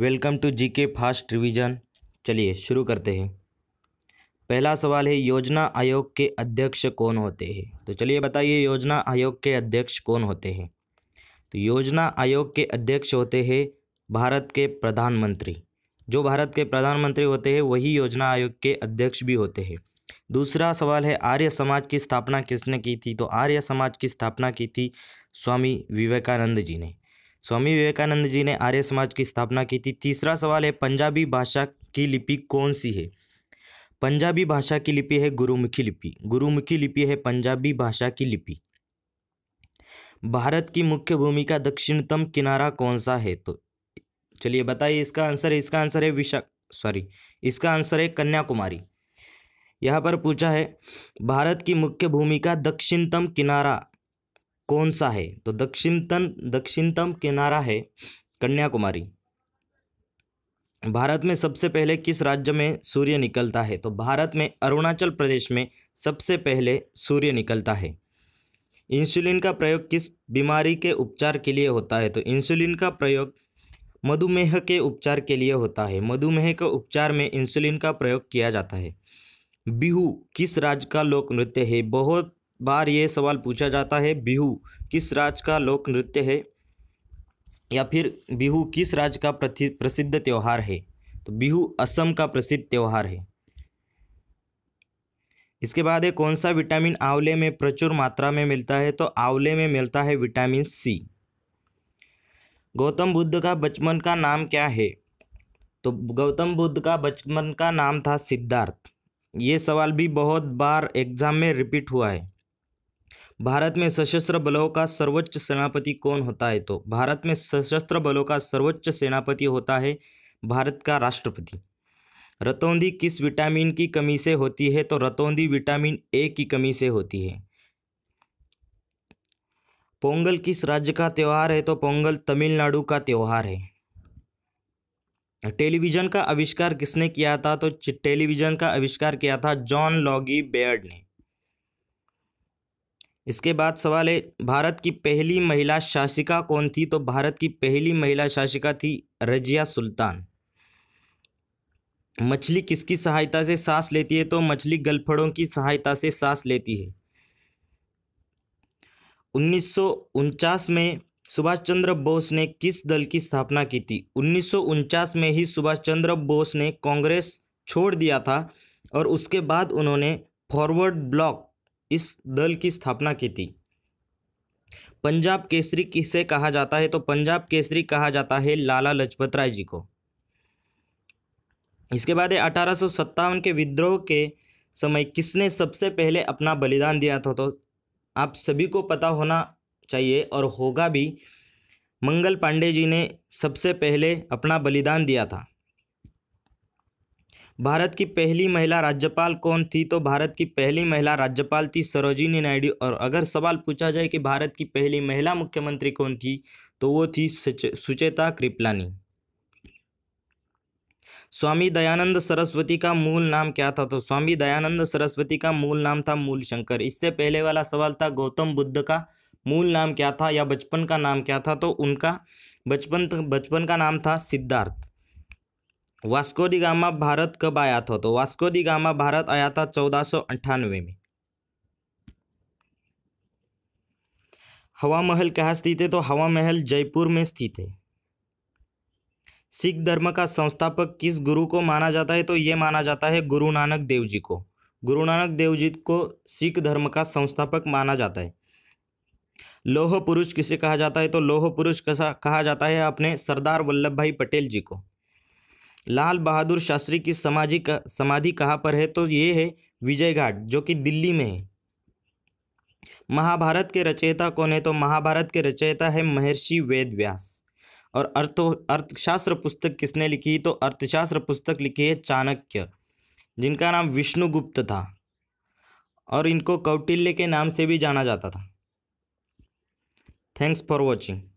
Welcome to GK fast revision. चलिए शुरू करते हैं। पहला सवाल है, योजना आयोग के अध्यक्ष कौन होते हैं? तो चलिए बताइए, योजना आयोग के अध्यक्ष कौन होते हैं? तो योजना आयोग के अध्यक्ष होते हैं भारत के प्रधानमंत्री। जो भारत के प्रधानमंत्री होते हैं वही योजना आयोग के अध्यक्ष भी होते हैं। दूसरा सवाल है, आर्य समाज की स्थापना किसने की थी? तो आर्य समाज की स्थापना की थी स्वामी विवेकानंद जी ने। स्वामी विवेकानंद जी ने आर्य समाज की स्थापना की थी। तीसरा सवाल है, पंजाबी भाषा की लिपि कौन सी है? पंजाबी भाषा की लिपि है गुरुमुखी लिपि। गुरुमुखी लिपि है पंजाबी भाषा की लिपि। भारत की मुख्य भूमि का दक्षिणतम किनारा कौन सा है? तो चलिए बताइए इसका आंसर है इसका आंसर है कन्याकुमारी। यहाँ पर पूछा है, भारत की मुख्य भूमि का दक्षिणतम किनारा कौन सा है? तो दक्षिणतम किनारा है कन्याकुमारी। भारत में सबसे पहले किस राज्य में सूर्य निकलता है? तो भारत में अरुणाचल प्रदेश में सबसे पहले सूर्य निकलता है। इंसुलिन का प्रयोग किस बीमारी के उपचार के लिए होता है? तो इंसुलिन का प्रयोग मधुमेह के उपचार के लिए होता है। मधुमेह के उपचार में इंसुलिन का प्रयोग किया जाता है। बिहू किस राज्य का लोक नृत्य है? बहुत बार ये सवाल पूछा जाता है, बिहू किस राज्य का लोक नृत्य है या फिर बिहू किस राज्य का प्रसिद्ध त्यौहार है? तो बिहू असम का प्रसिद्ध त्यौहार है। इसके बाद है, कौन सा विटामिन आंवले में प्रचुर मात्रा में मिलता है? तो आंवले में मिलता है विटामिन सी। गौतम बुद्ध का बचपन का नाम क्या है? तो गौतम बुद्ध का बचपन का नाम था सिद्धार्थ। ये सवाल भी बहुत बार एग्जाम में रिपीट हुआ है। भारत में सशस्त्र बलों का सर्वोच्च सेनापति कौन होता है? तो भारत में सशस्त्र बलों का सर्वोच्च सेनापति होता है भारत का राष्ट्रपति। रतौंधी किस विटामिन की कमी से होती है? तो रतौंधी विटामिन ए की कमी से होती है। पोंगल किस राज्य का त्यौहार है? तो पोंगल तमिलनाडु का त्यौहार है। टेलीविजन का आविष्कार किसने किया था? तो टेलीविजन का आविष्कार किया था जॉन लॉगी बेयर्ड ने। इसके बाद सवाल है, भारत की पहली महिला शासिका कौन थी? तो भारत की पहली महिला शासिका थी रजिया सुल्तान। मछली किसकी सहायता से सांस लेती है? तो मछली गलफड़ों की सहायता से सांस लेती है। 1949 में सुभाष चंद्र बोस ने किस दल की स्थापना की थी? 1949 में ही सुभाष चंद्र बोस ने कांग्रेस छोड़ दिया था और उसके बाद उन्होंने फॉरवर्ड ब्लॉक इस दल की स्थापना की थी। पंजाब केसरी किसे कहा जाता है? तो पंजाब केसरी कहा जाता है लाला लाजपत राय जी को। इसके बाद 1857 के विद्रोह के समय किसने सबसे पहले अपना बलिदान दिया था? तो आप सभी को पता होना चाहिए और होगा भी, मंगल पांडे जी ने सबसे पहले अपना बलिदान दिया था। भारत की पहली महिला राज्यपाल कौन थी? तो भारत की पहली महिला राज्यपाल थी सरोजिनी नायडू। और अगर सवाल पूछा जाए कि भारत की पहली महिला मुख्यमंत्री कौन थी, तो वो थी सुचेता कृपलानी। स्वामी दयानंद सरस्वती का मूल नाम क्या था? तो स्वामी दयानंद सरस्वती का मूल नाम था मूलशंकर। इससे पहले वाला सवाल था गौतम बुद्ध का मूल नाम क्या था या बचपन का नाम क्या था? तो उनका बचपन का नाम था Siddhartha. Vasco da Gama Bharat कब आया था? तो वास्को डी गामा भारत आया था 1498 में। हवा महल कहाँ स्थित है? तो हवा महल जयपुर में स्थित है। सिख धर्म का संस्थापक किस गुरु को माना जाता है? तो ये माना जाता है गुरु नानक देव जी को। गुरु नानक देव जी को सिख धर्म का संस्थापक माना जाता है। लौह पुरुष किसे कहा जाता है? तो लौह पुरुष कहा जाता है अपने सरदार वल्लभ भाई पटेल जी को। लाल बहादुर शास्त्री की समाधि कहाँ पर है? तो ये है विजय घाट, जो कि दिल्ली में है। महाभारत के रचयिता कौन है? तो महाभारत के रचयिता है महर्षि वेद व्यास। और अर्थशास्त्र पुस्तक किसने लिखी? तो अर्थशास्त्र पुस्तक लिखी है चाणक्य, जिनका नाम विष्णुगुप्त था और इनको कौटिल्य के नाम से भी जाना जाता था। Thanks for watching.